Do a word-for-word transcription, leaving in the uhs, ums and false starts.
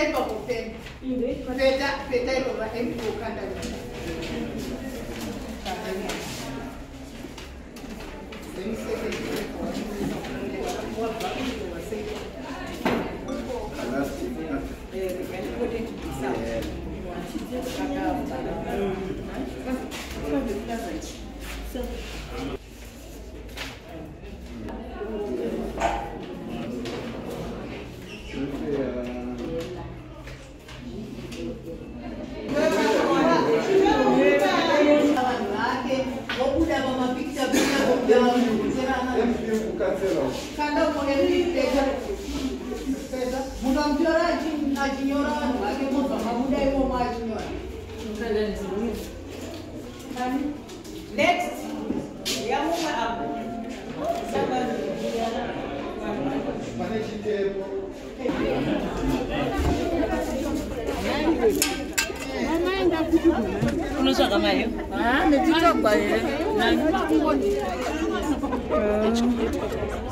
Peta por peta. Peta, peta y lo va a empujar. Next, Uno saca mayo. Ah, me tiro para